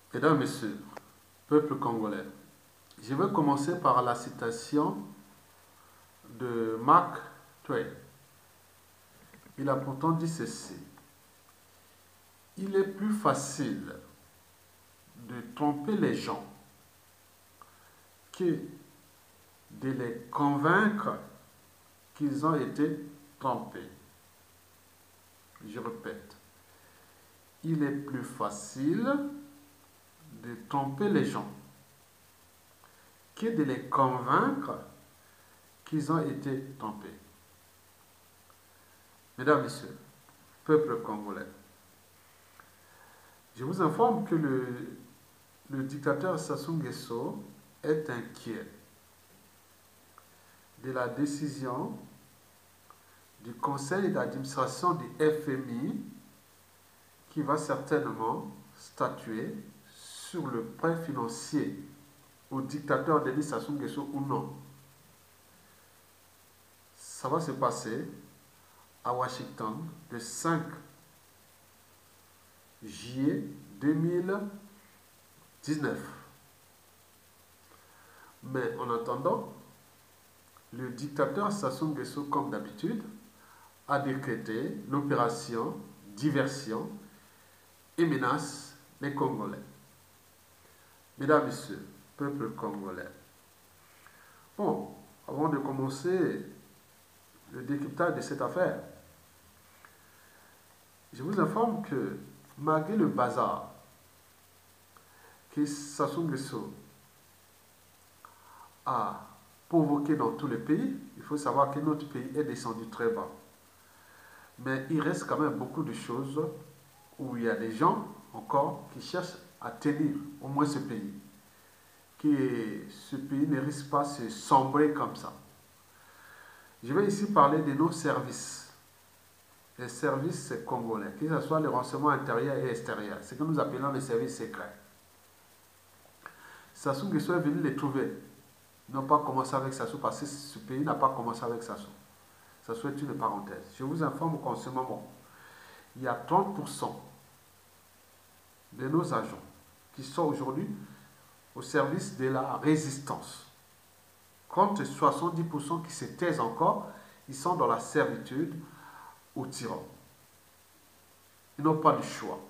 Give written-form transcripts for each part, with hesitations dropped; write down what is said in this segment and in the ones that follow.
Mesdames, Messieurs, peuple congolais, je vais commencer par la citation de Mark Twain. Il a pourtant dit ceci: il est plus facile de tromper les gens que de les convaincre qu'ils ont été trompés. Je répète, il est plus facile de tromper les gens que de les convaincre qu'ils ont été trompés. Mesdames, Messieurs, peuple congolais, je vous informe que le dictateur Sassou Nguesso est inquiet de la décision du conseil d'administration du FMI qui va certainement statuer sur le prêt financier au dictateur Denis Sassou Nguesso ou non. Ça va se passer à Washington le 5 juillet 2019. Mais en attendant, le dictateur Sassou Nguesso, comme d'habitude, a décrété l'opération diversion et menace les Congolais. Mesdames, Messieurs, peuple congolais. Bon, avant de commencer le décryptage de cette affaire, je vous informe que malgré le bazar que Sassou Nguesso a provoqué dans tout le pays, il faut savoir que notre pays est descendu très bas. Mais il reste quand même beaucoup de choses où il y a des gens encore qui cherchent à tenir au moins ce pays. Que ce pays ne risque pas de se sombrer comme ça. Je vais ici parler de nos services. Les services congolais, que ce soit le renseignement intérieur et extérieur, ce que nous appelons les services secrets. Sassou Nguesso est venu les trouver. Ils n'ont pas commencé avec Sassou parce que ce pays n'a pas commencé avec Sassou. Sassou est une parenthèse. Je vous informe qu'en ce moment, il y a 30% de nos agents qui sont aujourd'hui au service de la résistance. Contre 70% qui se taisent encore, ils sont dans la servitude aux tyrans. Ils n'ont pas de choix.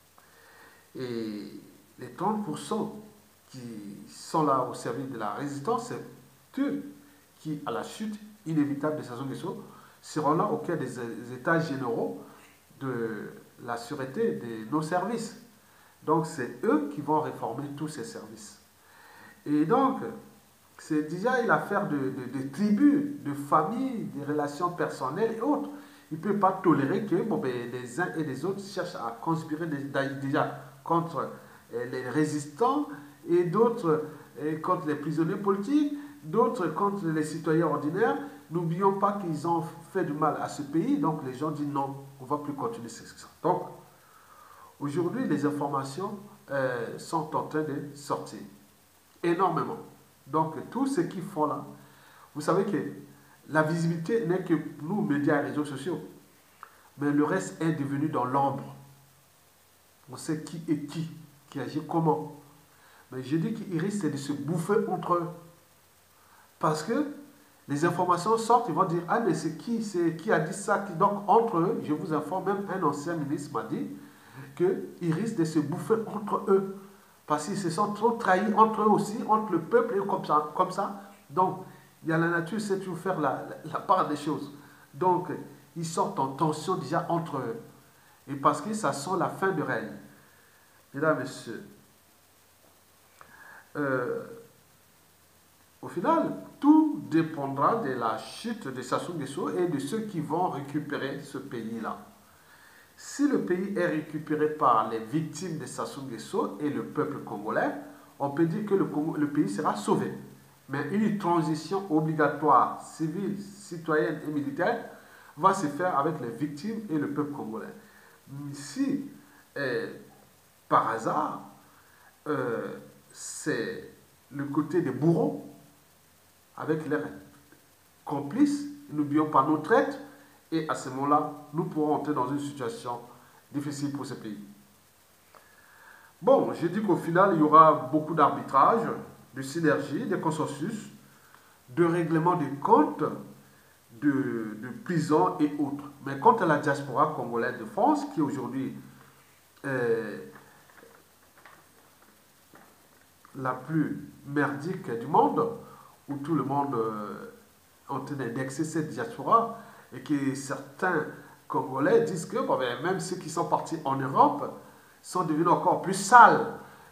Et les 30% qui sont là au service de la résistance, c'est eux qui, à la chute inévitable de Sassou Nguesso, seront là au cœur des états généraux de la sûreté de nos services. Donc c'est eux qui vont réformer tous ces services. Et donc, c'est déjà une affaire de tribus, de familles, de relations personnelles et autres. Il ne peut pas tolérer que les uns et les autres cherchent à conspirer déjà contre les résistants et d'autres contre les prisonniers politiques, d'autres contre les citoyens ordinaires. N'oublions pas qu'ils ont fait du mal à ce pays, donc les gens disent non, on ne va plus continuer ça. Donc, aujourd'hui, les informations sont en train de sortir énormément. Donc, tout ce qu'ils font là, vous savez que la visibilité n'est que nous, médias et réseaux sociaux. Mais le reste est devenu dans l'ombre. On sait qui est qui agit comment. Mais je dis qu'ils risquent de se bouffer entre eux. Parce que les informations sortent, ils vont dire, ah mais c'est qui a dit ça. Donc, entre eux, je vous informe, même un ancien ministre m'a dit qu'ils risquent de se bouffer entre eux. Parce qu'ils se sont trop trahis entre eux aussi, entre le peuple et comme ça. Donc, il y a la nature, c'est toujours faire la part des choses. Donc, ils sortent en tension déjà entre eux. Et parce que ça sent la fin de règne. Mesdames, Messieurs, au final, tout dépendra de la chute de Sassou Nguesso et de ceux qui vont récupérer ce pays-là. Si le pays est récupéré par les victimes de Sassou Nguesso et le peuple congolais, on peut dire que le pays sera sauvé. Mais une transition obligatoire, civile, citoyenne et militaire, va se faire avec les victimes et le peuple congolais. Si, par hasard, c'est le côté des bourreaux, avec leurs complices, n'oublions pas nos traites, et à ce moment-là, nous pourrons entrer dans une situation difficile pour ce pays. Bon, j'ai dit qu'au final, il y aura beaucoup d'arbitrage, de synergie, de consensus, de règlement des comptes, de prison et autres. Mais quant à la diaspora congolaise de France, qui aujourd'hui est la plus merdique du monde, où tout le monde est en train d'indexer cette diaspora, et que certains Congolais disent que bon, même ceux qui sont partis en Europe sont devenus encore plus sales,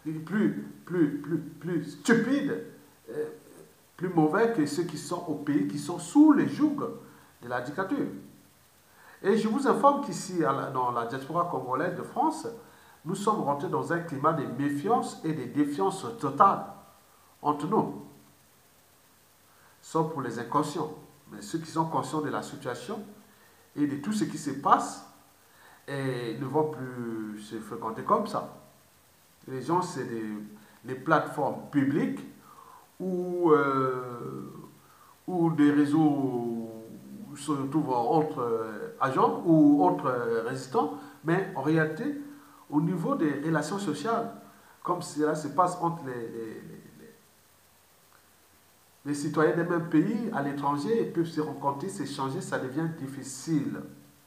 plus stupides, euh, plus mauvais que ceux qui sont au pays, qui sont sous les jougs de la dictature. Et je vous informe qu'ici, dans la diaspora congolaise de France, nous sommes rentrés dans un climat de méfiance et de défiance totale entre nous. Sauf pour les inconscients. Mais ceux qui sont conscients de la situation et de tout ce qui se passe et ne vont plus se fréquenter comme ça. Les gens, c'est des plateformes publiques ou des réseaux se retrouvent entre agents ou autres résistants, mais en réalité, au niveau des relations sociales, comme cela se passe entre les citoyens des mêmes pays à l'étranger, ils peuvent se rencontrer, s'échanger, ça devient difficile.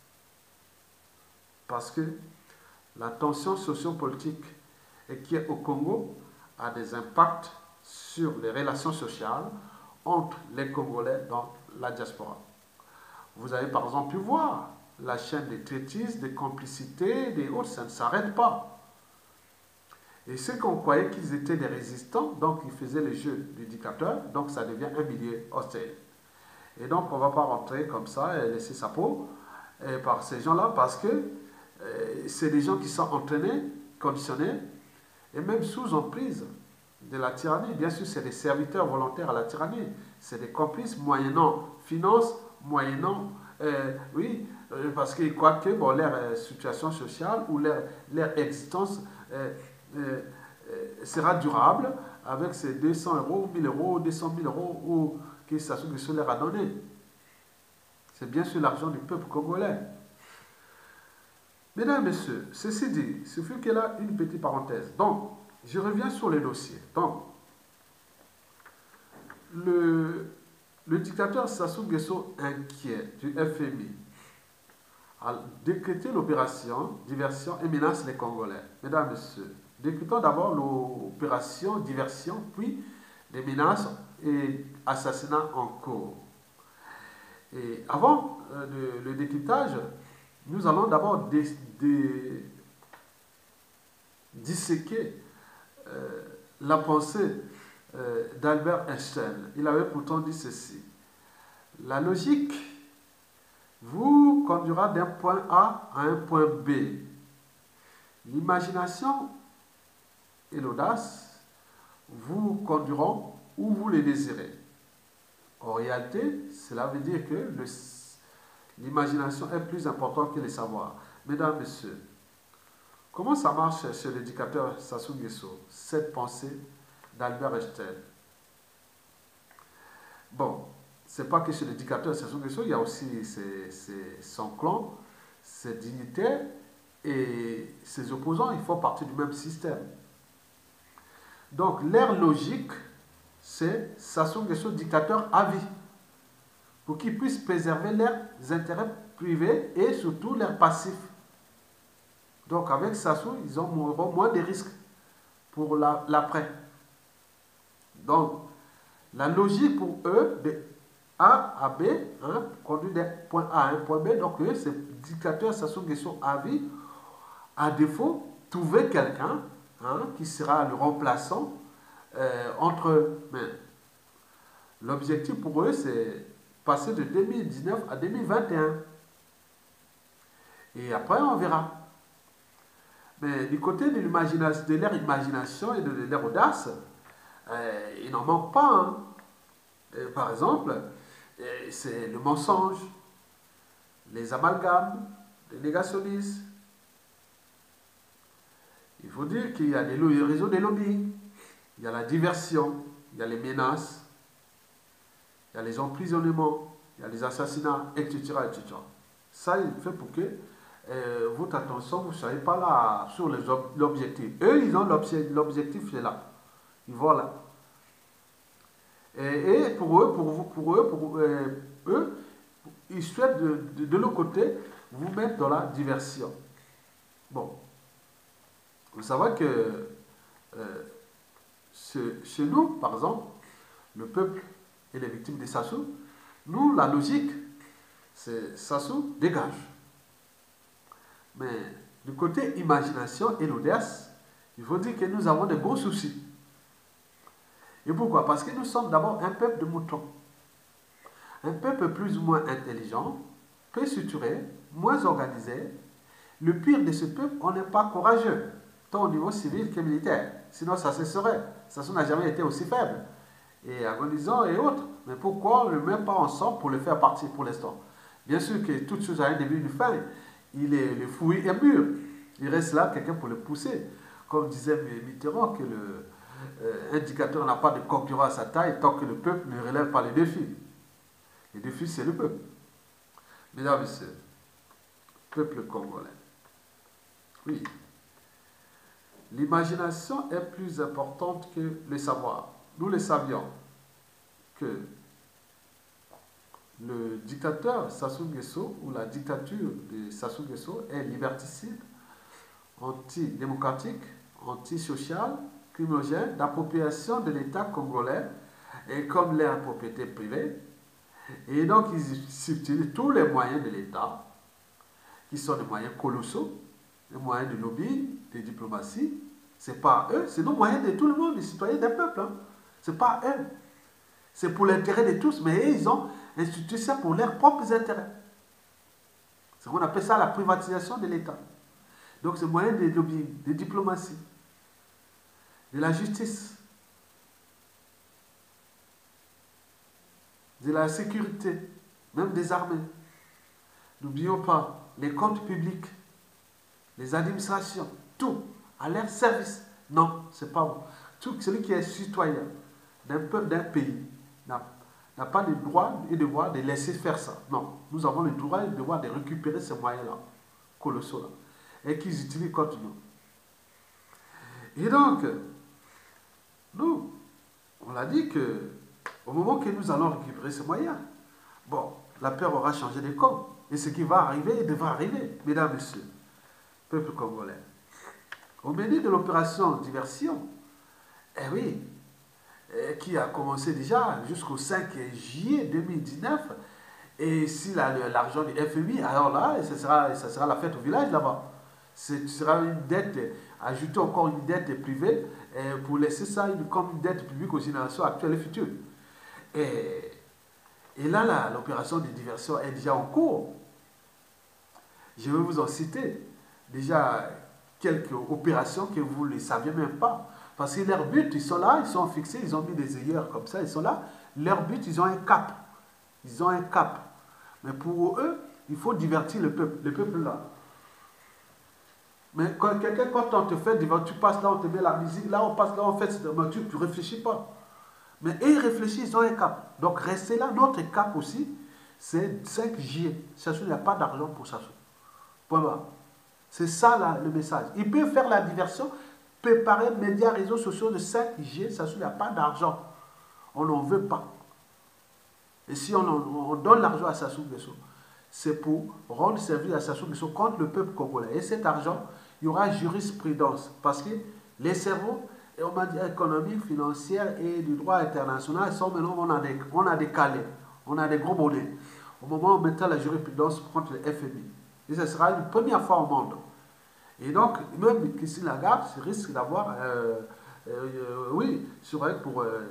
Parce que la tension sociopolitique qui est au Congo a des impacts sur les relations sociales entre les Congolais dans la diaspora. Vous avez par exemple pu voir la chaîne des traîtrises, des complicités, des autres, ça ne s'arrête pas. Et ceux qu'on croyait qu'ils étaient des résistants, donc ils faisaient le jeu du dictateur, donc ça devient un milieu hostile. Et donc on ne va pas rentrer comme ça et laisser sa peau par ces gens-là, parce que c'est des gens qui sont entraînés, conditionnés, et même sous emprise de la tyrannie. Bien sûr, c'est des serviteurs volontaires à la tyrannie, c'est des complices moyennant finance, moyennant, parce qu'ils croient que bon, leur situation sociale ou leur existence sera durable avec ces 200 euros, 1000 euros, 200 000 euros ou que Sassou Nguesso leur a donné. C'est bien sûr l'argent du peuple congolais. Mesdames et messieurs, ceci dit, ce fut que là une petite parenthèse. Donc, je reviens sur les dossiers. Donc, le dictateur Sassou Nguesso, inquiet du FMI, a décrété l'opération Diversion et menace les Congolais. Mesdames et messieurs, décrétons d'abord l'opération Diversion, puis les menaces et assassinats en cours. Et avant le décryptage, nous allons d'abord disséquer la pensée d'Albert Einstein. Il avait pourtant dit ceci: la logique vous conduira d'un point A à un point B. L'imagination et l'audace vous conduiront où vous les désirez. En réalité, cela veut dire que l'imagination est plus importante que le savoir. Mesdames, Messieurs, comment ça marche chez l'éducateur Sassou Nguesso, cette pensée d'Albert Einstein? Bon, c'est pas que chez l'éducateur Sassou Nguesso, il y a aussi son clan, ses dignitaires et ses opposants, ils font partie du même système. Donc, leur logique, c'est Sassou Nguesso dictateur à vie, pour qu'ils puissent préserver leurs intérêts privés et surtout leurs passifs. Donc, avec Sassou, ils auront moins de risques pour l'après. Donc, la logique pour eux, de A à B, conduit d'un point A à un point B, donc eux, c'est dictateur Sassou Nguesso à vie, à défaut, trouver quelqu'un qui sera le remplaçant entre eux. Mais l'objectif pour eux, c'est passer de 2019 à 2021. Et après, on verra. Mais du côté de leur imagination et de leur audace, il n'en manque pas. Par exemple, c'est le mensonge, les amalgames, les négationnistes. Il faut dire qu'il y a des réseaux de lobbying, il y a la diversion, il y a les menaces, il y a les emprisonnements, il y a les assassinats, etc., etc. Ça, il fait pour que votre attention, vous ne serez pas là sur l'objectif. Eux, ils ont l'objectif, c'est là. Ils vont là. Et pour eux, eux, ils souhaitent de l'autre côté vous mettre dans la diversion. Bon, vous savez que chez nous, par exemple, le peuple et les victimes de Sassou, nous, la logique, c'est Sassou dégage. Mais du côté imagination et l'audace, il faut dire que nous avons de gros soucis. Et pourquoi? Parce que nous sommes d'abord un peuple de moutons. Un peuple plus ou moins intelligent, peu structuré, moins organisé. Le pire de ce peuple, on n'est pas courageux, tant au niveau civil que militaire. Sinon, ça cesserait. Sassou n'a jamais été aussi faible. Et agonisant et autres. Mais pourquoi on ne le met pas ensemble pour le faire partir pour l'instant? Bien sûr que toute chose a un début et une fin. Il est le fruit est mûr. Il reste là quelqu'un pour le pousser. Comme disait Mitterrand, que l'indicateur n'a pas de concurrent à sa taille tant que le peuple ne relève pas les défis. Les défis, c'est le peuple. Mesdames et messieurs, peuple congolais. Oui. L'imagination est plus importante que le savoir. Nous le savions que le dictateur Sassou Nguesso ou la dictature de Sassou Nguesso est liberticide, antidémocratique, antisociale, criminogène, d'appropriation de l'État congolais et comme l'air propriété privée. Et donc ils utilisent tous les moyens de l'État, qui sont des moyens colossaux, des moyens de lobby, de diplomatie. C'est pas eux, c'est nos moyens de tout le monde, des citoyens, des peuples. Hein. C'est pas eux. C'est pour l'intérêt de tous, mais eux, ils ont institué ça pour leurs propres intérêts. C'est qu'on appelle ça la privatisation de l'État. Donc c'est moyen de lobby, de diplomatie, de la justice, de la sécurité, même des armées. N'oublions pas les comptes publics, les administrations, tout à leur service. Non, c'est pas bon. Tout celui qui est citoyen d'un peuple, d'un pays, n'a pas le droit et le devoir de laisser faire ça. Non, nous avons le droit et le devoir de récupérer ces moyens-là, colossaux-là, et qu'ils utilisent contre nous. Et donc, nous, on a dit que au moment que nous allons récupérer ces moyens, bon, la peur aura changé de camp. Et ce qui va arriver, il devra arriver, mesdames et messieurs, peuple congolais. Au menu de l'opération diversion, eh oui, qui a commencé déjà jusqu'au 5 juillet 2019, et si l'argent du FMI, alors là, ça sera la fête au village là-bas. Ce sera une dette, ajouter encore une dette privée pour laisser ça comme une dette publique aux générations actuelles et futures. Et là, l'opération de diversion est déjà en cours. Je vais vous en citer déjà quelques opérations que vous ne saviez même pas. Parce que leur but, ils sont là, ils sont fixés, ils ont mis des œillères comme ça, ils sont là. Leur but, ils ont un cap. Ils ont un cap. Mais pour eux, il faut divertir le peuple là. Mais quand on te fait divertir, tu passes là, on te met la musique, là, on passe là, on fait, mais tu ne réfléchis pas. Mais eux, ils réfléchissent, ils ont un cap. Donc, restez là. Notre cap aussi, c'est 5 juillet. Il n'y a pas d'argent pour ça. Point barre. C'est ça là, le message. Ils peuvent faire la diversion, préparer médias, réseaux sociaux de 5 juillet. Il n'y a pas d'argent. On n'en veut pas. Et si on donne l'argent à Sassou Nguesso, c'est pour rendre service à Sassou Nguesso contre le peuple congolais. Et cet argent, il y aura jurisprudence. Parce que les cerveaux et on m'a dit économique, financière et du droit international sont maintenant, on a décalé, on a des gros bonnets. Au moment où on mettra la jurisprudence contre le FMI. Et ce sera une première fois au monde. Et donc, même Christine Lagarde risque d'avoir, oui, sur elle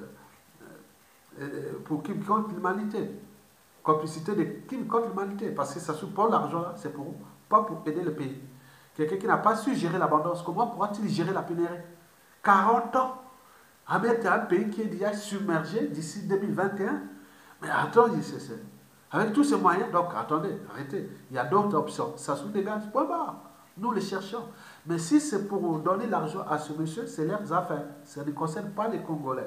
pour Kim contre l'humanité. Complicité de Kim contre l'humanité. Parce que ça supporte l'argent, c'est pas pour aider le pays. Quelqu'un qui n'a pas su gérer l'abondance, comment pourra-t-il gérer la pénurie? 40 ans à mettre un pays qui est déjà submergé d'ici 2021. Mais attendez, avec tous ces moyens, donc attendez, arrêtez. Il y a d'autres options. Ça se dégage, point barre. Nous les cherchons. Mais si c'est pour donner l'argent à ce monsieur, c'est leurs affaires. Ça ne concerne pas les Congolais.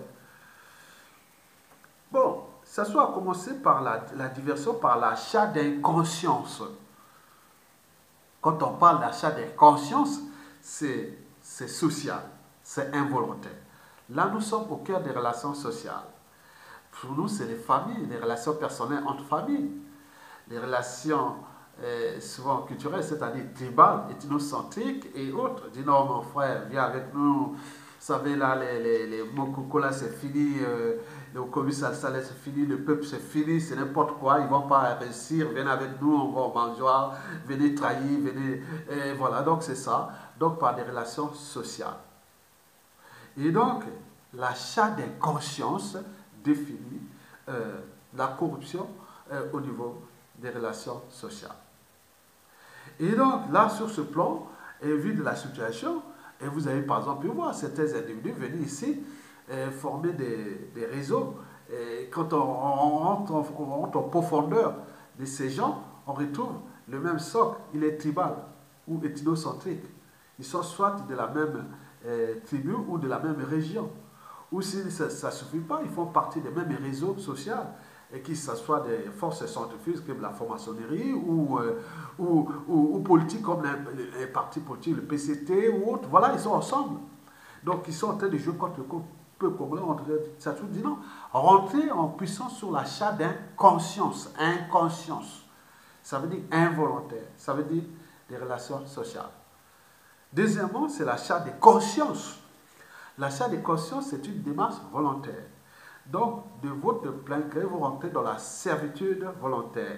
Bon, ça soit commencé par la diversion, par l'achat d'inconscience. Quand on parle d'achat des consciences, c'est social, c'est involontaire. Là, nous sommes au cœur des relations sociales. Pour nous, c'est les familles, les relations personnelles entre familles, les relations souvent culturelles, c'est-à-dire tribales, ethnocentriques et autres. Dis non, mon frère, viens avec nous. Vous savez, là, les Mokoko, là, c'est fini. Le Komi Salsa, là, c'est fini. Le peuple, c'est fini. C'est n'importe quoi. Ils ne vont pas réussir. Venez avec nous, on va au mangeoire. Venez trahir, venez. Et voilà, donc c'est ça. Donc, par des relations sociales. Et donc, l'achat des consciences définit la corruption au niveau des relations sociales. Et donc, là, sur ce plan, et vu de la situation, et vous avez par exemple pu voir certains individus venir ici former des réseaux. Et quand on rentre en profondeur de ces gens, on retrouve le même socle, il est tribal ou ethnocentrique. Ils sont soit de la même tribu ou de la même région. Ou si ça ne suffit pas, ils font partie des mêmes réseaux sociaux, et que ce soit des forces centrifuges comme la franc-maçonnerie ou politiques comme les partis politiques, le PCT ou autres. Voilà, ils sont ensemble. Donc, ils sont en train de jouer contre le peuple congolais. Ça tout dit non. Rentrer en puissance sur l'achat d'inconscience. Inconscience. Ça veut dire involontaire. Ça veut dire des relations sociales. Deuxièmement, c'est l'achat de conscience. L'achat de conscience, c'est une démarche volontaire. Donc, de votre plein gré, vous rentrez dans la servitude volontaire.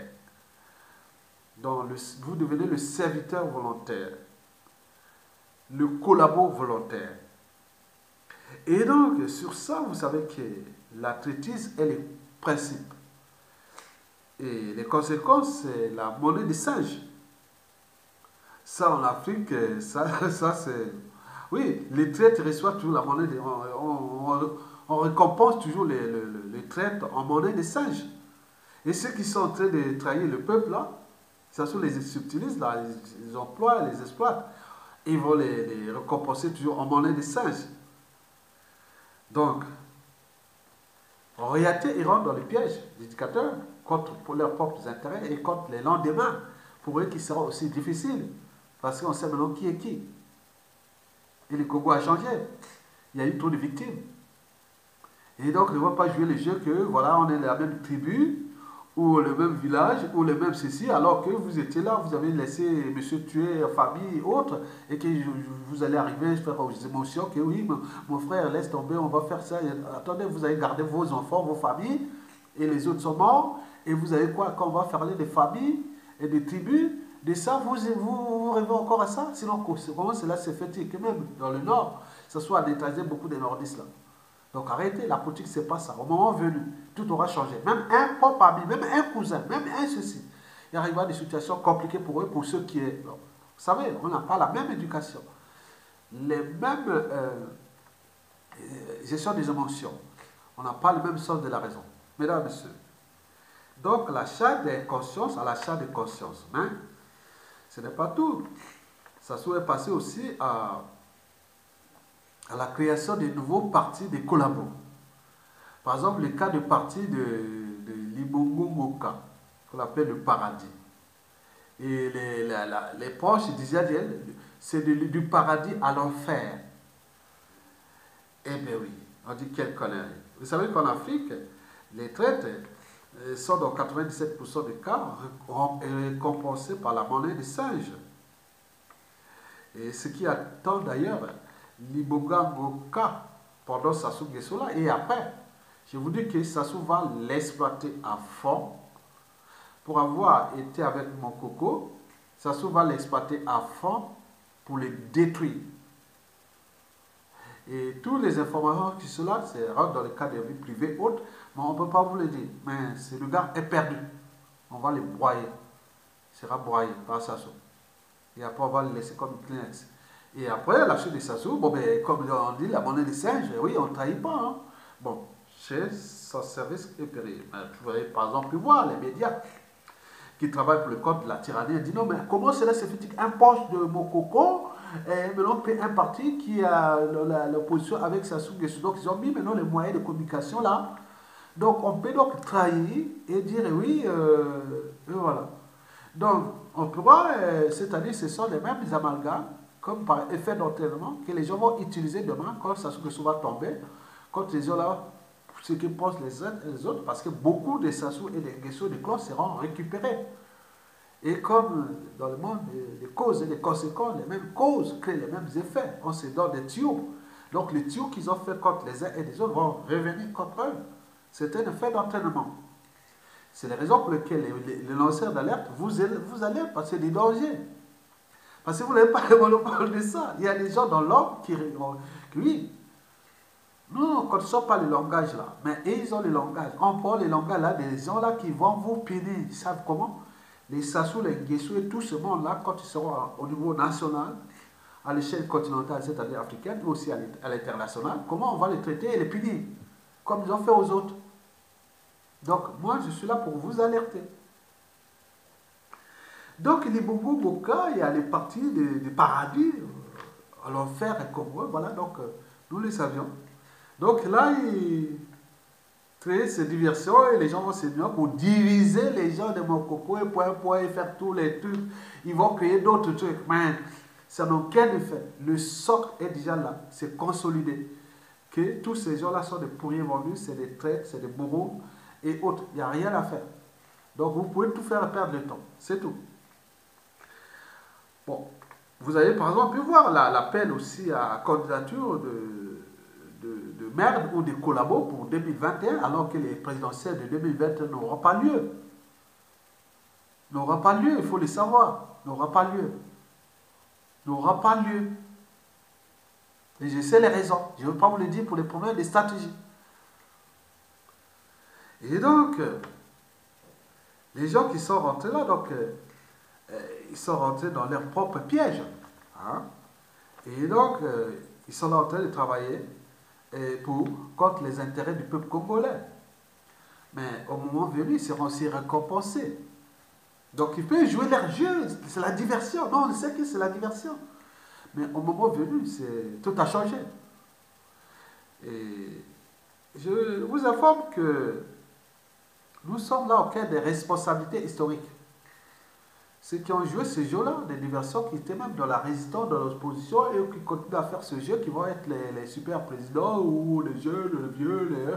Vous devenez le serviteur volontaire, le collabo volontaire. Et donc, sur ça, vous savez que la traitise est le principe. Et les conséquences, c'est la monnaie des singes. Ça, en Afrique, ça c'est... Oui, les traites reçoivent toujours la monnaie des... On récompense toujours les traites en monnaie des singes. Et ceux qui sont en train de trahir le peuple, là, ça sont les subtilistes, là, ils emploient, les exploitent. Ils vont les récompenser toujours en monnaie des singes. Donc, en réalité, ils rentrent dans le piège des dictateurs pour leurs propres intérêts et contre les lendemains, pour eux qui sera aussi difficile. Parce qu'on sait maintenant qui est qui. Et le Congo a changé. Il y a eu trop de victimes. Et donc, ne va pas jouer le jeu que, voilà, on est la même tribu, ou le même village, ou le même ceci, alors que vous étiez là, vous avez laissé monsieur tuer famille et autres, et que vous allez arriver à faire aux émotions que oui, mon frère, laisse tomber, on va faire ça. Et, attendez, vous allez garder vos enfants, vos familles, et les autres sont morts, et vous avez quoi, quand on va parler des familles et des tribus, de ça, vous rêvez encore à ça? Sinon, comment cela s'est fait que même dans le Nord, ce soit à l'étranger, beaucoup de nordistes là. Donc arrêtez, la politique, c'est pas ça. Au moment venu, tout aura changé. Même un propre ami, même un cousin, même un ceci. Il arrivera des situations compliquées pour eux, pour ceux qui est. Vous savez, on n'a pas la même éducation, les mêmes gestion des émotions. On n'a pas le même sens de la raison. Mesdames et messieurs. Donc l'achat des consciences à l'achat de conscience. Mais ce n'est pas tout. Ça serait passé aussi à la création de nouveaux partis de collabos. Par exemple, le cas du parti de Libongo Moka, qu'on appelle le paradis. Et les proches disaient, c'est du paradis à l'enfer. Eh bien oui, on dit quelle connerie. Vous savez qu'en Afrique, les traites sont dans 97% des cas récompensés par la monnaie des singes. Et ce qui attend d'ailleurs Libonga Moka pendant Sassou Nguesso là, et après, je vous dis que Sassou va l'exploiter à fond. Pour avoir été avec mon coco, Sassou va l'exploiter à fond pour le détruire. Et toutes les informations qui sont là, c'est rentre dans le cadre de vie privée autre, mais on ne peut pas vous le dire. Mais le gars est perdu. On va le broyer. Il sera broyé par Sassou. Et après, on va le laisser comme Kleenex. Et après, la chute de Sassou, bon, ben, comme on dit, la monnaie des singes, oui, on ne trahit pas. Hein. Bon, chez son service est périlleux. Vous voyez, par exemple, voir les médias qui travaillent pour le compte de la tyrannie, disent non, mais comment cela se fait un poste de mon coco et maintenant un parti qui a l'opposition avec Sassou Nguesso. Donc, ils ont mis maintenant les moyens de communication là. Donc, on peut donc trahir et dire oui, voilà. Donc, On pourra, c'est-à-dire ce sont les mêmes amalgames, comme par effet d'entraînement, que les gens vont utiliser demain quand ça se va tomber, quand les gens là, ce qui pensent les uns et les autres, parce que beaucoup de sassous et des guessous de clones seront récupérés. Et comme dans le monde des causes et des conséquences, les mêmes causes créent les mêmes effets. On se donne des tuyaux. Donc les tuyaux qu'ils ont fait contre les uns et les autres vont revenir contre eux. C'est un effet d'entraînement. C'est la raison pour laquelle les lanceurs d'alerte, vous allez passer des dangers. Parce que vous n'avez pas le monopole de ça. Il y a des gens dans l'ordre qui oui, nous ne connaissons pas le langage là, mais ils ont le langage. On prend le langage là des gens là qui vont vous punir. Ils savent comment? Les Sassou, les Guessou et tout ce monde-là, quand ils seront au niveau national, à l'échelle continentale, c'est-à-dire africaine, mais aussi à l'international, comment on va les traiter et les punir, comme ils ont fait aux autres. Donc, moi, je suis là pour vous alerter. Donc, les Bongo Boka, il y a les parties des paradis, à l'enfer et comme eux, voilà, donc, nous les savions. Donc là, ils créent ces diversions et les gens vont se dire pour diviser les gens de Mokoko et faire tous les trucs. Ils vont créer d'autres trucs, mais ça n'a aucun effet. Le socle est déjà là, c'est consolidé. Que tous ces gens-là sont des pourriers vendus, c'est des traîtres, c'est des bourreaux et autres. Il n'y a rien à faire. Donc vous pouvez tout faire perdre le temps, c'est tout. Bon, vous avez par exemple pu voir l'appel aussi à candidature de merde ou de collabos pour 2021 alors que les présidentielles de 2021 n'auront pas lieu. N'aura pas lieu, il faut le savoir. N'aura pas lieu. N'aura pas lieu. Et je sais les raisons. Je ne veux pas vous le dire pour les problèmes des stratégies. Et donc, les gens qui sont rentrés là, donc, ils sont rentrés dans leur propre piège. Hein? Et donc, ils sont là en train de travailler contre les intérêts du peuple congolais. Mais au moment venu, ils seront aussi récompensés. Donc ils peuvent jouer leur jeu, c'est la diversion. Non, on sait que c'est la diversion. Mais au moment venu, tout a changé. Et je vous informe que nous sommes là au cœur des responsabilités historiques. Ceux qui ont joué ce jeu-là, des diversions qui étaient même dans la résistance, dans l'opposition, et qui continuent à faire ce jeu, qui vont être les super présidents, ou les jeunes, les vieux, les...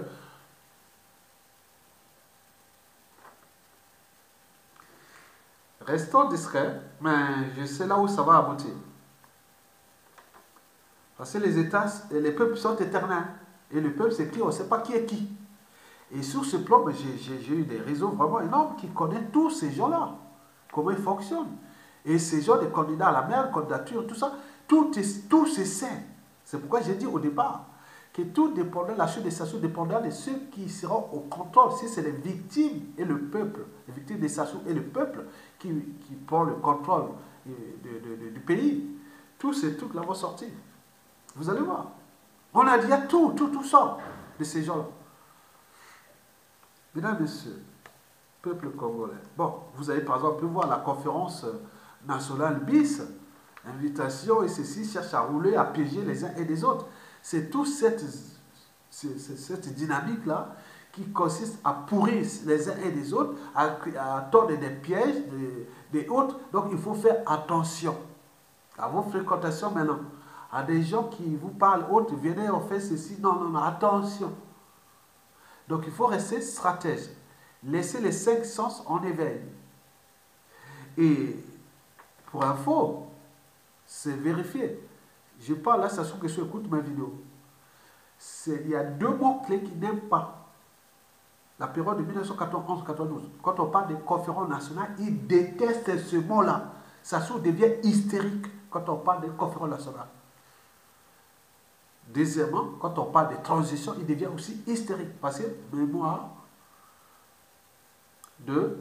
Restons discrets, mais je sais là où ça va aboutir. Parce que les États et les peuples sont éternels. Et le peuple, c'est qui? On ne sait pas qui est qui. Et sur ce plan, j'ai eu des réseaux vraiment énormes qui connaissent tous ces gens-là. Comment ils fonctionnent. Et ces gens, des candidats à la maire, candidature, tout ça, tout se sait. C'est pourquoi j'ai dit au départ que tout dépendra, la chute des Sassou dépendra de ceux qui seront au contrôle. Si c'est les victimes et le peuple, les victimes des Sassou et le peuple qui prend le contrôle du pays, tous ces trucs-là vont sortir. Vous allez voir. On a dit tout sort de ces gens-là. Mesdames, Messieurs, peuple congolais. Bon, vous avez par exemple pu voir la conférence nationale BIS, invitation et ceci cherche à rouler, à piéger les uns et les autres. C'est toute cette dynamique-là qui consiste à pourrir les uns et les autres, à tordre des pièges, des autres. Donc il faut faire attention à vos fréquentations maintenant. À des gens qui vous parlent autres, venez, on fait ceci. Non, attention. Donc il faut rester stratège. Laissez les 5 sens en éveil. Et pour info, c'est vérifié. Je parle là, ça se trouve que je écoute ma vidéo. Il y a 2 mots-clés qui n'aiment pas la période de 1991-92. Quand on parle des conférences nationales, ils détestent ce mot-là. Ça se devient hystérique quand on parle des conférences nationales. Deuxièmement, quand on parle de transition, il devient aussi hystérique. Parce que mémoire de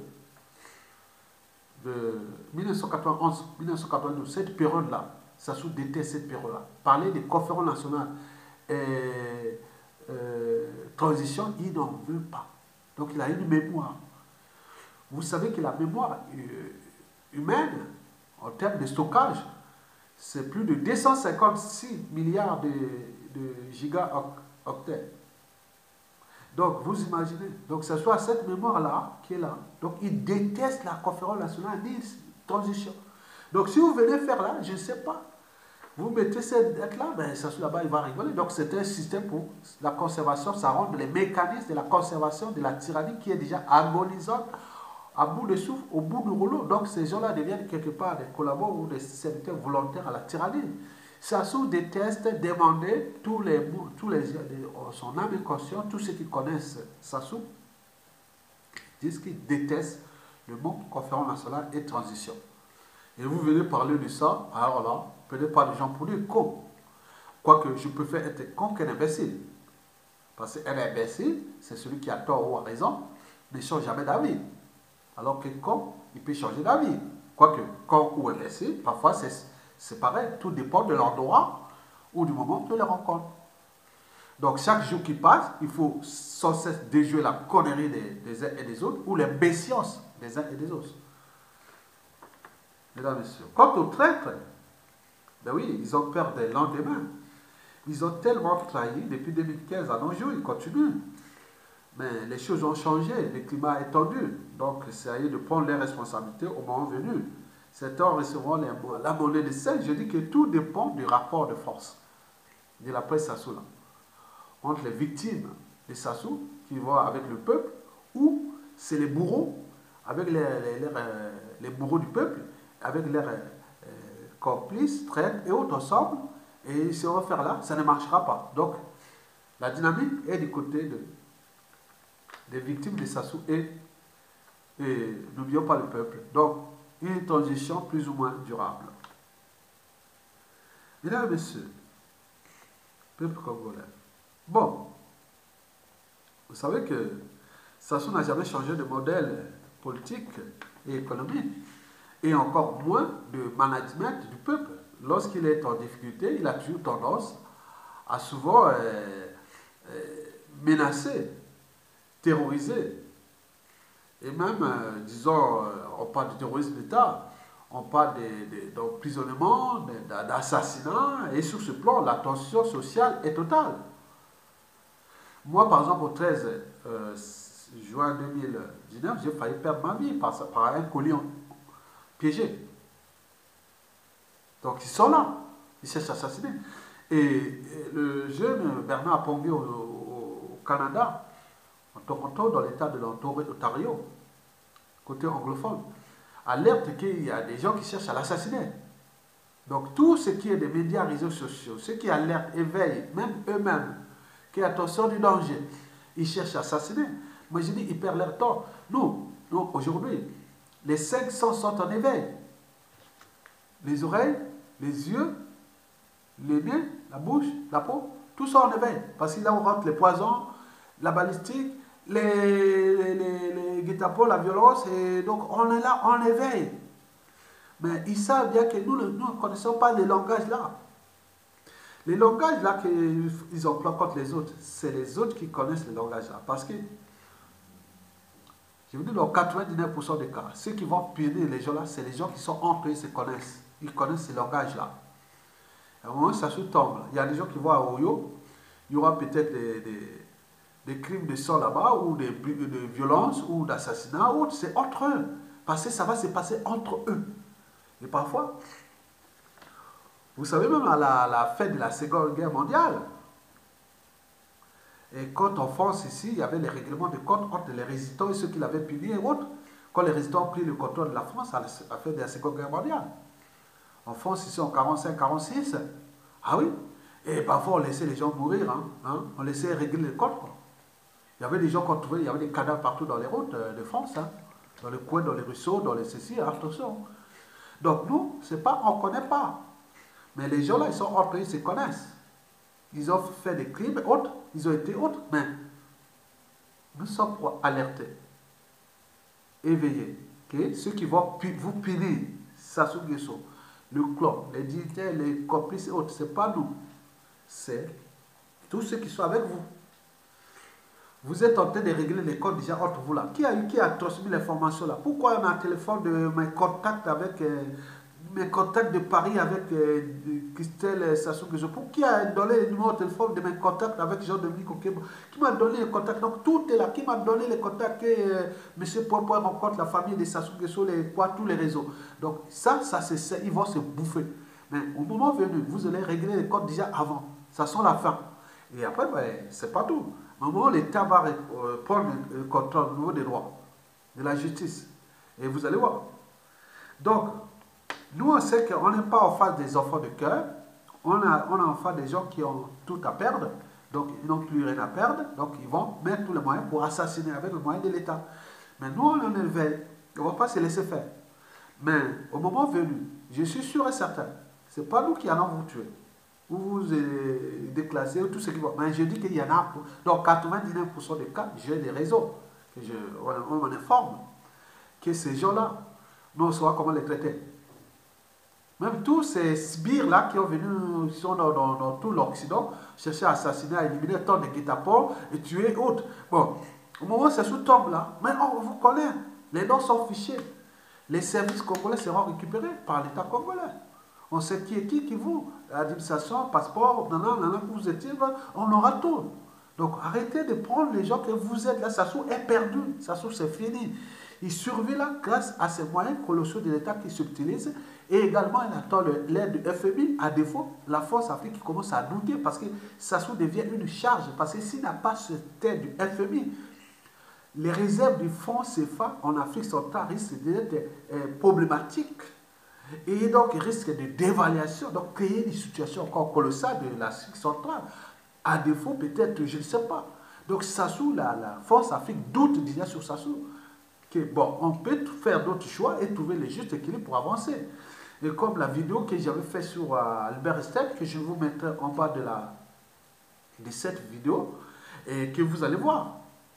1991-1992, cette période-là, ça se déteste cette période-là. Parler des conférences nationales et transition, il n'en veut pas. Donc il a une mémoire. Vous savez que la mémoire humaine, en termes de stockage, c'est plus de 256 milliards de gigaoctets. Donc, vous imaginez. Donc, ce soit cette mémoire-là qui est là. Donc, ils détestent la conférence nationale, ni transition. Donc si vous venez faire là, je ne sais pas, vous mettez cette dette là, ben Sassou là-bas il va rigoler. Donc c'est un système pour la conservation, ça rend les mécanismes de la conservation de la tyrannie qui est déjà agonisante, à bout de souffle, au bout du rouleau. Donc ces gens-là deviennent quelque part des collaborateurs ou des serviteurs volontaires à la tyrannie. Sassou déteste demander son âme inconsciente, tous ceux qui connaissent Sassou, disent qu'ils détestent le mot conférence nationale et transition. Et vous venez parler de ça, alors là, peut-être pas de gens pour dire con. Quoique je préfère être con qu'un imbécile. Parce qu'un imbécile, c'est celui qui a tort ou a raison, ne change jamais d'avis. Alors que con, il peut changer d'avis. Quoique, con ou imbécile, parfois c'est pareil, tout dépend de l'endroit ou du moment où on les rencontre. Donc chaque jour qui passe, il faut sans cesse déjouer la connerie des uns et des autres ou les bestiences des uns et des autres. Mesdames et messieurs, quant aux traîtres, ben oui, ils ont peur des lendemains. Ils ont tellement trahi depuis 2015 à nos jours, ils continuent. Mais les choses ont changé, le climat est tendu. Donc, c'est à eux de prendre les responsabilités au moment venu. Certains recevront la monnaie de sel. Je dis que tout dépend du rapport de force de la presse Sassou là. Entre les victimes de Sassou qui vont avec le peuple, ou c'est les bourreaux, avec les bourreaux du peuple, avec leurs complices, traîtres et autres ensemble. Et si on va faire là, ça ne marchera pas. Donc, la dynamique est du côté des victimes de Sassou et n'oublions pas le peuple. Donc, une transition plus ou moins durable. Mesdames et messieurs, peuple congolais. Bon, vous savez que Sassou n'a jamais changé de modèle politique et économique, et encore moins de management du peuple. Lorsqu'il est en difficulté, il a toujours tendance à souvent menacer, terroriser. Et même, disons, on parle de terrorisme d'État, on parle d'emprisonnement, d'assassinat, et sur ce plan, la tension sociale est totale. Moi, par exemple, au 13 juin 2019, j'ai failli perdre ma vie par un colis piégé. Donc, ils sont là, ils cherchent à assassiner. Et le jeune Bernard Apongué au Canada, en Toronto, dans l'état de l'Ontario, côté anglophone, alerte qu'il y a des gens qui cherchent à l'assassiner. Donc tout ce qui est des médias, réseaux sociaux, ceux qui alertent, éveillent, même eux-mêmes, qui attention du danger, ils cherchent à assassiner. Moi je dis, ils perdent leur temps. Nous aujourd'hui, les 500 sont en éveil. Les oreilles, les yeux, les nez, la bouche, la peau, tout ça en éveil. Parce que là on rentre les poisons, la balistique, les guet-apens, la violence, et donc on est là, on éveille. Mais ils savent bien que nous ne connaissons pas les langages là. Les langages là qu'ils emploient contre les autres, c'est les autres qui connaissent les langages là. Parce que, je vous dis, dans 99% des cas, ceux qui vont punir les gens là, c'est les gens qui sont entre eux, ils se connaissent. Ils connaissent ces langages là. À un moment, ça se tombe. Il y a des gens qui vont à Oyo, il y aura peut-être des crimes de sang là-bas, ou de violence, ou d'assassinat, ou c'est entre eux. Parce que ça va se passer entre eux. Et parfois, vous savez, même à la fin de la Seconde Guerre mondiale, et quand en France ici, il y avait les règlements de compte entre les résistants et ceux qui l'avaient puni et autres, quand les résistants ont pris le contrôle de la France à la fin de la Seconde Guerre mondiale. En France, ici en 45-46, ah oui, et parfois on laissait les gens mourir, on laissait régler les comptes. Il y avait des gens qu'on trouvait, il y avait des cadavres partout dans les routes de France, dans les coins, dans les ruisseaux, dans les ceci, attention. Donc nous, c'est pas, on ne connaît pas. Mais les gens là, ils sont entre eux, ils se connaissent. Ils ont fait des crimes autres, ils ont été autres, mais nous sommes pour alerter, éveiller, que ceux qui vont vous punir, Sassou Nguesso, le clan, les dignitaires, les complices et autres, ce n'est pas nous. C'est tous ceux qui sont avec vous. Vous êtes en train de régler les comptes déjà entre vous là. Qui a transmis l'information là? Pourquoi on a un téléphone de mes contacts avec mes contacts de Paris avec Christelle Sassou Nguesso, pour qui a donné le numéro de téléphone de mes contacts avec Jean-Dominique Okebo, qui m'a donné les contacts, donc tout est là, qui m'a donné les contacts que M. Popoy rencontre la famille de Sassou Nguesso, tous les réseaux. Donc ça ils vont se bouffer. Mais au moment venu, vous allez régler les comptes déjà avant. Ça sent la fin. Et après, ben, c'est pas tout. Au moment où l'État va prendre le contrôle au niveau des droits, de la justice, et vous allez voir. Donc, nous, on sait qu'on n'est pas en face des enfants de cœur. On est en face des gens qui ont tout à perdre. Donc, ils n'ont plus rien à perdre. Donc, ils vont mettre tous les moyens pour assassiner avec le moyen de l'État. Mais nous, on est élevé. On ne va pas se laisser faire. Mais au moment venu, je suis sûr et certain, ce n'est pas nous qui allons vous tuer. Ou vous déclasser, ou tout ce qui va. Mais je dis qu'il y en a. Dans 99% des cas, j'ai des réseaux. On m'en informe. Que ces gens-là, nous, on saura comment les traiter. Même tous ces sbires-là qui ont venu, qui sont dans tout l'Occident, chercher à assassiner, à éliminer tant de guet-apens et tuer autres. Bon, au moment où c'est sous tombe là, mais on vous connaît, les noms sont fichés. Les services congolais seront récupérés par l'État congolais. On sait qui est qui vous, l'administration, passeport, que vous étiez, on aura tout. Donc arrêtez de prendre les gens que vous êtes là, Sassou est perdu, Sassou c'est fini. Il survit là grâce à ces moyens colossaux de l'État qui s'utilisent et également il attend l'aide du FMI. À défaut, la force Afrique qui commence à douter parce que Sassou devient une charge. Parce que s'il n'a pas cette aide du FMI, les réserves du fonds CFA en Afrique centrale risquent d'être problématiques. Et donc, il risque de dévaluation, donc créer une situation encore colossale de l'Afrique centrale. À défaut, peut-être, je ne sais pas. Donc, Sassou, la force Afrique doute déjà sur Sassou. Que, bon, on peut faire d'autres choix et trouver le juste équilibre pour avancer. Et comme la vidéo que j'avais faite sur Albert Einstein, que je vous mettrai en bas de cette vidéo, et que vous allez voir.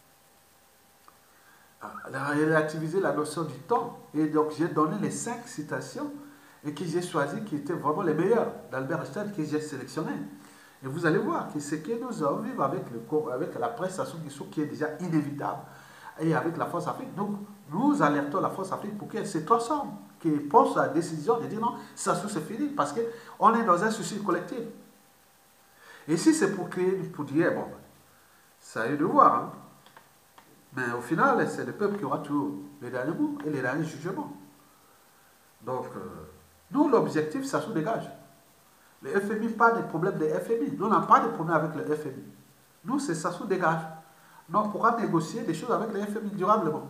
Elle a relativisé la notion du temps. Et donc, j'ai donné les 5 citations et que j'ai choisi qui étaient vraiment les meilleures d'Albert Einstein que j'ai sélectionné. Et vous allez voir que ce que nous avons vécu avec la presse Sassou Nguesso qui est déjà inévitable et avec la Force Afrique. Donc, nous alertons la Force Afrique pour qu'elle se transforme, qu'elle pense à la décision de dire non, Sassou c'est fini parce qu'on est dans un souci collectif. Et si c'est pour dire, bon, ça a eu de voir, hein. Mais au final, c'est le peuple qui aura toujours les derniers mots et les derniers jugements. Donc, nous, l'objectif, ça se dégage. Le FMI, pas de problème de FMI. Nous, on n'a pas de problème avec le FMI. Nous, c'est ça se dégage. Nous, on pourra négocier des choses avec le FMI durablement.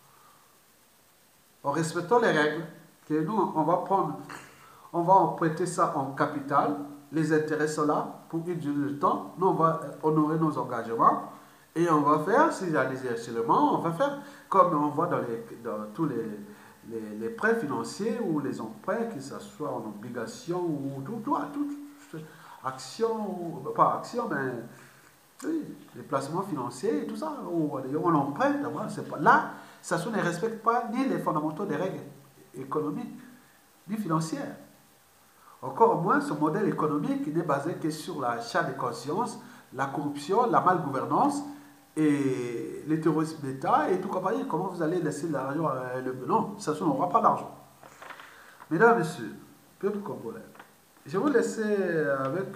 En respectant les règles, que nous, on va emprunter ça en capital, les intérêts sont là pour une durée de temps. Nous, on va honorer nos engagements. Et on va faire, s'il y a des harcèlements, on va faire comme on voit dans tous les prêts financiers ou les emprunts, que ce soit en obligation ou tout action, pas action, mais oui, les placements financiers et tout ça, ou on emprunte, là, ça ne respecte pas ni les fondamentaux des règles économiques, ni financières. Encore moins, ce modèle économique n'est basé que sur l'achat de conscience, la corruption, la malgouvernance, et les terroristes d'État et tout compagnie. Comment vous allez laisser l'argent non, ça n'aura pas d'argent. Mesdames, Messieurs, peuple congolais, je vais vous laisser avec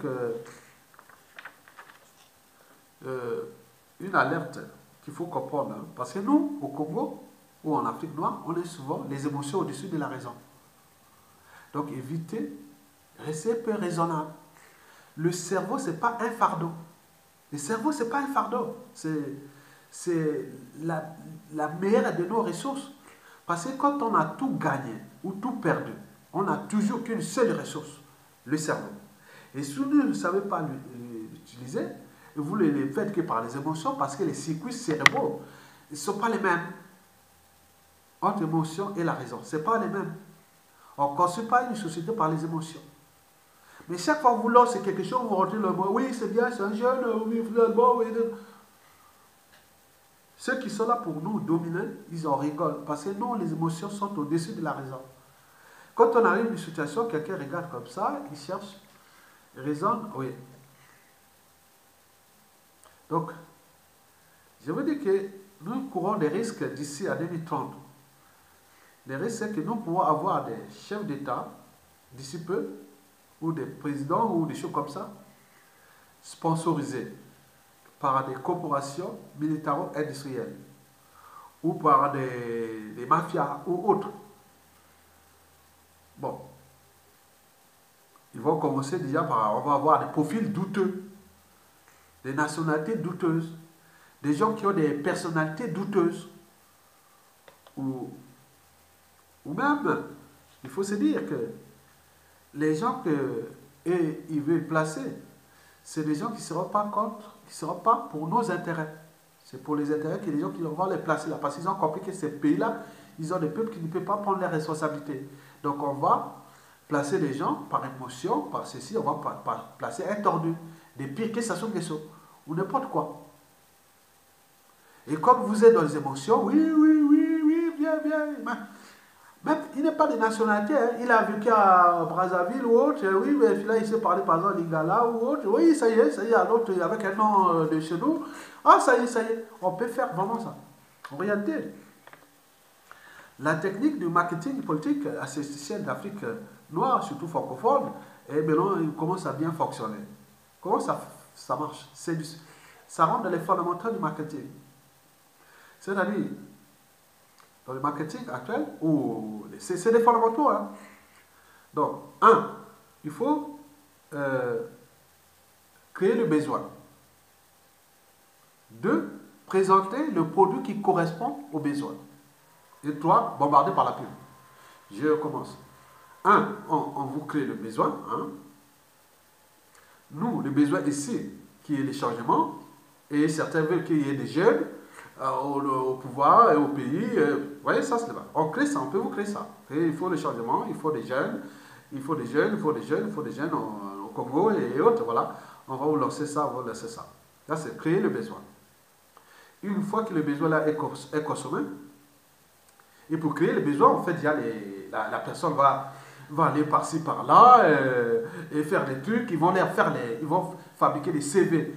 une alerte qu'il faut comprendre. Hein, parce que nous, au Congo ou en Afrique noire, on est souvent les émotions au-dessus de la raison. Donc évitez, restez peu raisonnable. Le cerveau, ce n'est pas un fardeau. Le cerveau, ce n'est pas un fardeau. C'est la meilleure de nos ressources. Parce que quand on a tout gagné ou tout perdu, on n'a toujours qu'une seule ressource, le cerveau. Et si vous ne savez pas l'utiliser, vous ne le faites que par les émotions, parce que les circuits cérébraux ne sont pas les mêmes entre l'émotion et la raison. Ce n'est pas les mêmes. On ne construit pas une société par les émotions. Mais chaque fois que vous lancez quelque chose, vous retenez le mot, oui, c'est bien, c'est un jeune, oui, finalement, oui. Ceux qui sont là pour nous dominer, ils en rigolent. Parce que nous, les émotions sont au-dessus de la raison. Quand on arrive dans une situation, quelqu'un regarde comme ça, il cherche, il raisonne, oui. Donc, je veux dire que nous courons des risques d'ici à 2030. Les risques, c'est que nous pouvons avoir des chefs d'État d'ici peu, ou des présidents, ou des choses comme ça, sponsorisés par des corporations militaro-industrielles, ou par des mafias, ou autres. Bon, ils vont commencer déjà par, on va avoir des profils douteux, des nationalités douteuses, des gens qui ont des personnalités douteuses, ou même, il faut se dire que les gens qu'ils veulent placer, c'est des gens qui ne seront pas contre, qui ne seront pas pour nos intérêts. C'est pour les intérêts que les gens qui vont les placer là. Parce qu'ils ont compris que ces pays-là, ils ont des peuples qui ne peuvent pas prendre les responsabilités. Donc on va placer des gens par émotion, par ceci, on va placer un tordu, des pires que ça soit ou n'importe quoi. Et comme vous êtes dans les émotions, oui, bien. Même, il n'est pas de nationalité, hein. Il a vécu à Brazzaville ou autre, oui, mais là il s'est parlé par exemple Lingala ou autre, oui, ça y est, à l'autre, avec un nom de chez nous, ah, ça y est, on peut faire vraiment ça. En réalité, la technique du marketing politique à cette échelle d'Afrique noire, surtout francophone, et maintenant, il commence à bien fonctionner. Comment ça marche? Ça rentre dans les fondamentaux du marketing. C'est-à-dire, dans le marketing actuel, c'est des fondamentaux. Hein. Donc, il faut créer le besoin. 2, présenter le produit qui correspond au besoin. Et 3, bombarder par la pub. Je commence. 1, on vous crée le besoin. Hein. Nous, le besoin ici, qui est les changements, et certains veulent qu'il y ait des jeunes au pouvoir et au pays. Vous voyez, ça, c'est là-bas. On crée ça, on peut vous créer ça. Et il faut le changement, il faut des jeunes, il faut des jeunes au Congo et autres. Voilà, on va vous lancer ça, on va vous lancer ça. Là, c'est créer le besoin. Une fois que le besoin là est consommé, et pour créer le besoin, en fait, déjà, la personne va aller par-ci, par-là, et faire des trucs, ils vont fabriquer des CV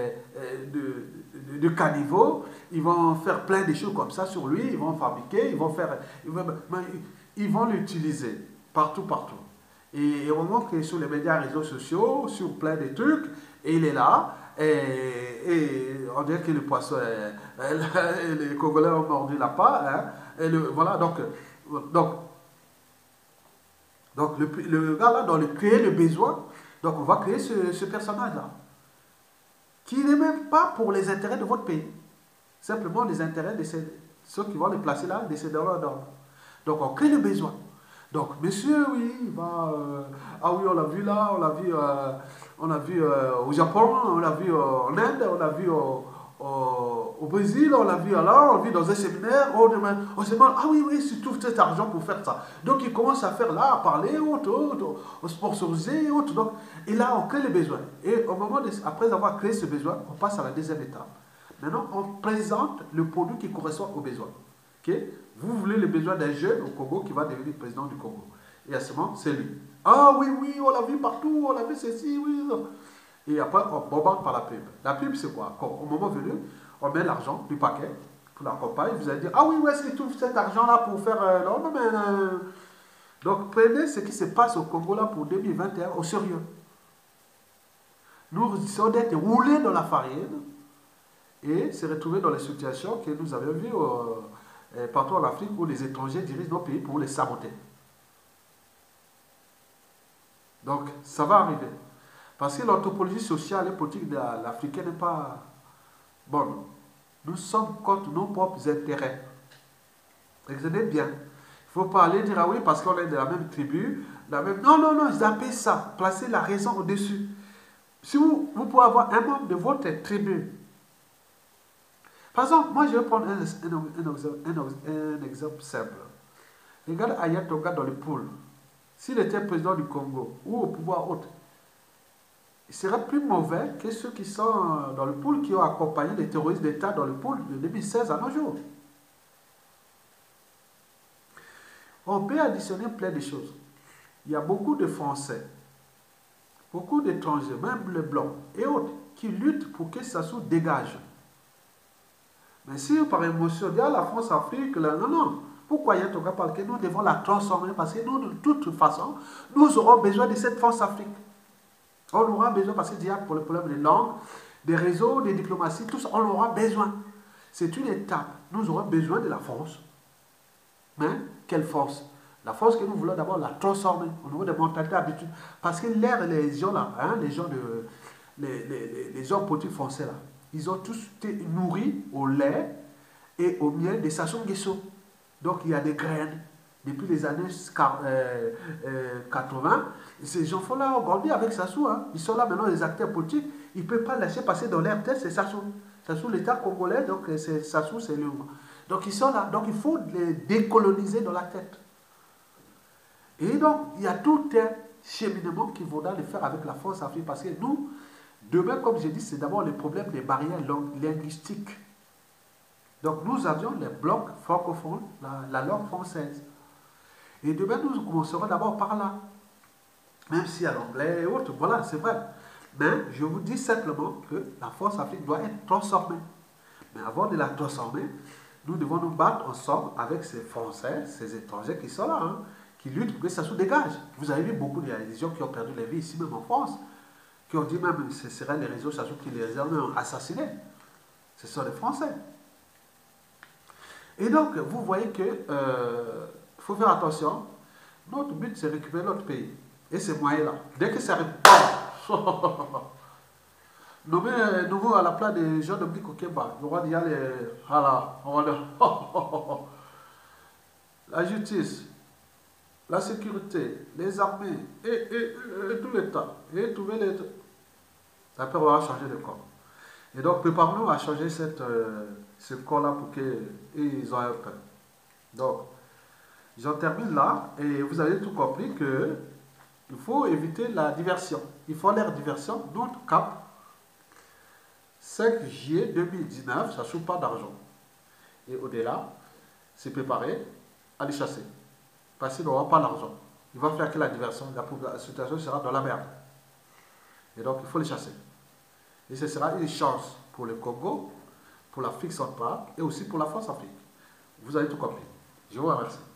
de caniveau, ils vont faire plein de choses comme ça sur lui, ils vont fabriquer, ils vont l'utiliser partout. Et au moment que sur les médias, réseaux sociaux, sur plein de trucs, et il est là, et on dirait que le poisson, les Congolais ont mordu la part, hein, voilà, donc le gars là, dans créer le besoin, donc on va créer ce personnage-là, qui n'est même pas pour les intérêts de votre pays, simplement les intérêts de ceux qui vont les placer là, de ces donneurs d'ordre. Donc on crée le besoin. Donc monsieur, oui, il va, ah oui, on l'a vu là, on l'a vu au Japon, on l'a vu en Inde, on l'a vu au Brésil, on l'a vu là, on l'a vu dans un séminaire, on se demande, ah oui, tu trouves cet argent pour faire ça. Donc il commence à faire là, à parler, au sponsoriser, donc, et là on crée le besoin. Et au moment après avoir créé ce besoin, on passe à la deuxième étape. Maintenant, on présente le produit qui correspond aux besoins. Okay? Vous voulez le besoin d'un jeune au Congo qui va devenir président du Congo. Et à ce moment, c'est lui. Ah oui, on l'a vu partout, on l'a vu ceci, oui. Et après, on bombarde par la pub. La pub, c'est quoi? Au moment venu, on met l'argent du paquet pour la campagne. Vous allez dire, ah oui, où est-ce qu'il trouve cet argent-là pour faire... non, mais... Donc, prenez ce qui se passe au Congo là pour 2021 au sérieux. Nous risquons d'être roulés dans la farine et se retrouver dans les situations que nous avions vues partout en Afrique où les étrangers dirigent nos pays pour les saboter. Donc, ça va arriver. Parce que l'anthropologie sociale et politique de l'Africain n'est pas bonne. Nous sommes contre nos propres intérêts. Regardez bien. Il ne faut pas aller dire, ah oui, parce qu'on est de la même tribu, Non, zappez ça. Placez la raison au-dessus. Si vous pouvez avoir un membre de votre tribu. Par exemple, moi je vais prendre un exemple simple. Regarde Aya Tonga dans le pôle. S'il était président du Congo ou au pouvoir autre, il serait plus mauvais que ceux qui sont dans le pôle qui ont accompagné les terroristes d'État dans le pôle de 2016 à nos jours. On peut additionner plein de choses. Il y a beaucoup de Français, beaucoup d'étrangers, même les Blancs et autres, qui luttent pour que ça se dégage. Mais si par émotion, il y a la France-Afrique, non. Pourquoi Yatoga parle que nous devons la transformer? Parce que nous, de toute façon, nous aurons besoin de cette force Afrique. On aura besoin, parce qu'il y a pour le problème des langues, des réseaux, des diplomaties, tout ça, on aura besoin. C'est une étape. Nous aurons besoin de la force. Mais quelle force? La force que nous voulons d'abord la transformer au niveau des mentalités habitudes. Parce que l'air, les gens là, hein, les hommes politiques français là, ils ont tous été nourris au lait et au miel des Sassou Nguesso. Donc il y a des graines. Depuis les années 80, ces enfants-là ont grandi avec Sassou. Hein. Ils sont là maintenant, les acteurs politiques. Ils ne peuvent pas lâcher passer dans leur tête, c'est Sassou. Sassou, l'État congolais, donc c'est Sassou, c'est le. Donc ils sont là. Donc il faut les décoloniser dans la tête. Et donc il y a tout un cheminement qu'il faudra le faire avec la force africaine. Parce que nous, demain, comme j'ai dit, c'est d'abord le problème des barrières linguistiques. Donc nous avions les blocs francophones, la langue française. Et demain, nous commencerons d'abord par là. Même si à l'anglais et autres, voilà, c'est vrai. Mais je vous dis simplement que la force africaine doit être transformée. Mais avant de la transformer, nous devons nous battre ensemble avec ces Français, ces étrangers qui sont là, hein, qui luttent pour que ça se dégage. Vous avez vu beaucoup de gens qui ont perdu la vie ici, même en France, qui ont dit même que ce seraient les réseaux sociaux qui les ont assassinés. Ce sont les Français. Et donc, vous voyez que faut faire attention. Notre but, c'est récupérer notre pays. Et ces moyens-là. Dès que ça arrive, nommer nouveau à la place des gens de Biko Kemba, le roi d'y aller, voilà, on va dire, la justice, la sécurité, les armées, et tout l'État, et trouver les. Après, on va changer de corps. Et donc, préparons-nous à changer ce corps-là pour qu'ils aient peur. Donc, j'en termine là, et vous avez tout compris que il faut éviter la diversion. Il faut l'air diversion. Notre cap, 5 juillet 2019, ça ne souffre pas d'argent. Et au-delà, c'est préparer, aller chasser. Parce qu'il n'aura pas l'argent. Il va faire que la diversion. La situation sera dans la merde. Et donc, il faut les chasser. Et ce sera une chance pour le Congo, pour l'Afrique centrale et aussi pour la France-Afrique. Vous avez tout compris. Je vous remercie.